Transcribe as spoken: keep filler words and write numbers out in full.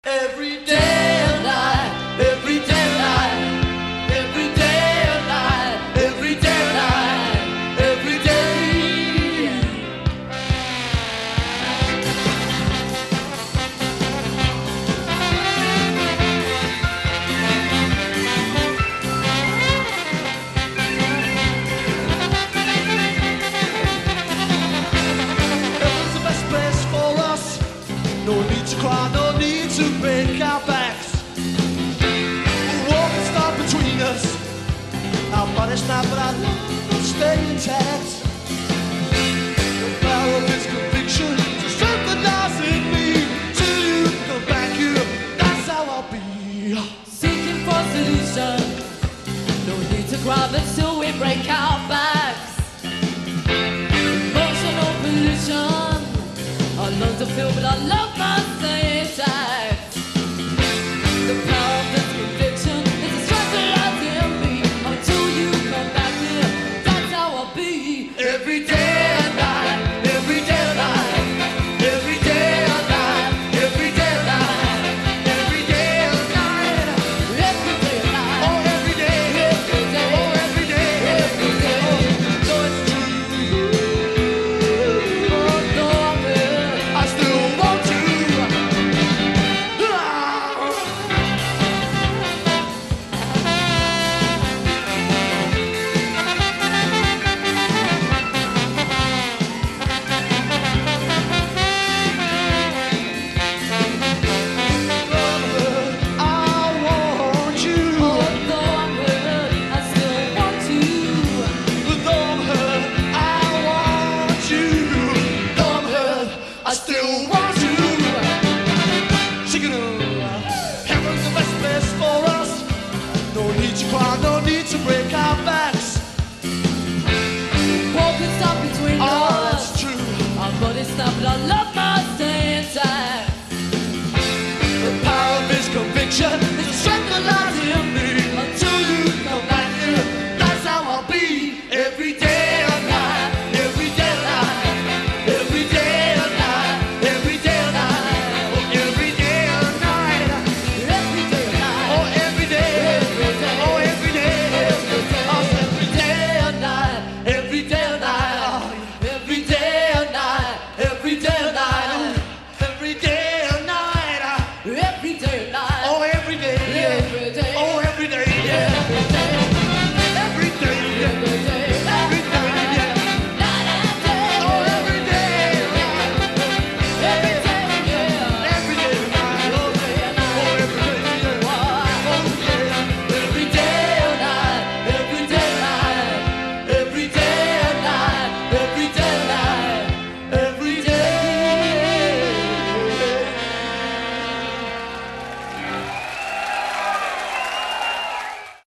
Every day and night, every day and night, every day and night, every day and night, every day. Heaven's the best place for us. No need to cry, no need to break our backs. The wall can start between us. Our bodies snap, but our love will stay intact.